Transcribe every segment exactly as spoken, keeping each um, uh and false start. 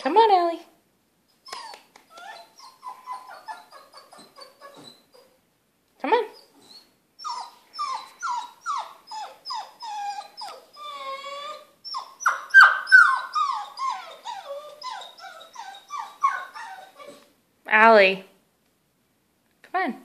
Come on, Alli. Come on. Alli. Come on.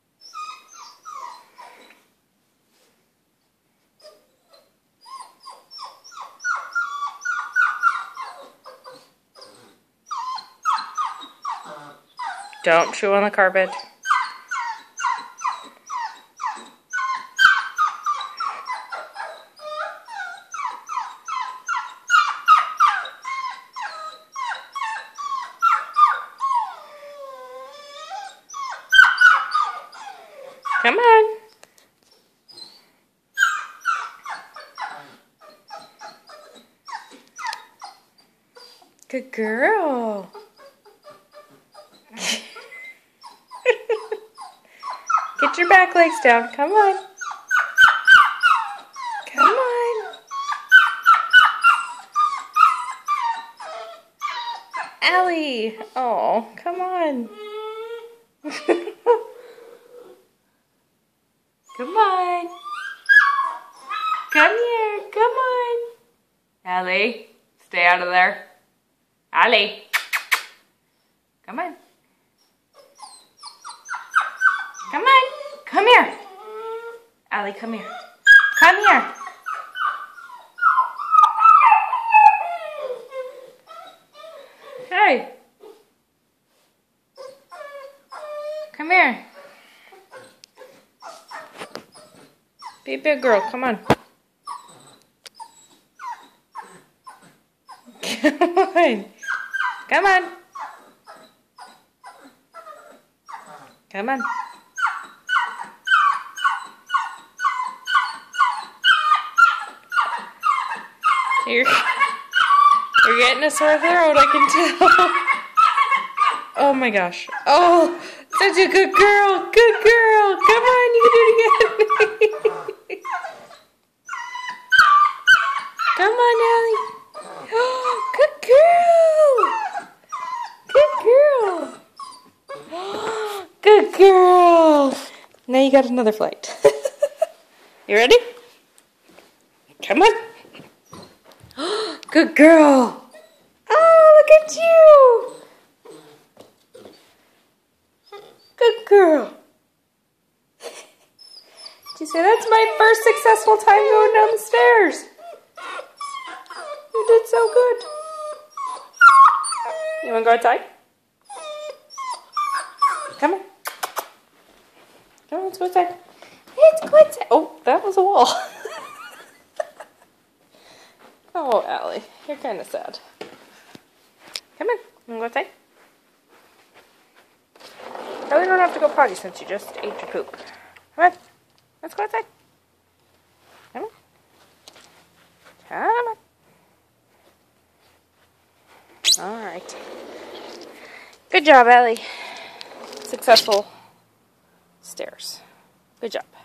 Don't chew on the carpet. Come on. Good girl. Get your back legs down. Come on. Come on. Alli. Oh, come on. Come on. Come here. Come on. Alli, stay out of there. Alli. Come on. Come on. Come here. Alli, come here. Come here. Hey. Come here. Be a big girl. Come on. Come on. Come on. Come on. You're, you're getting a sore throat, I can tell. Oh my gosh. Oh, such a good girl. Good girl. Come on, you can do it again. Come on, Alli. Oh, good girl. Good girl. Good girl. Now you got another flight. You ready? Come on. Good girl. Oh, look at you. Good girl. Did you say that's my first successful time going down the stairs? You did so good. You want to go outside? Come on. Come on, let's go outside. Let's go outside. Oh, that was a wall. Oh, Alli, you're kind of sad. Come on, you want to go outside? Probably don't have to go potty since you just ate your poop. Come on, let's go outside. Come on. Come on. Alright. Good job, Alli. Successful stairs. Good job.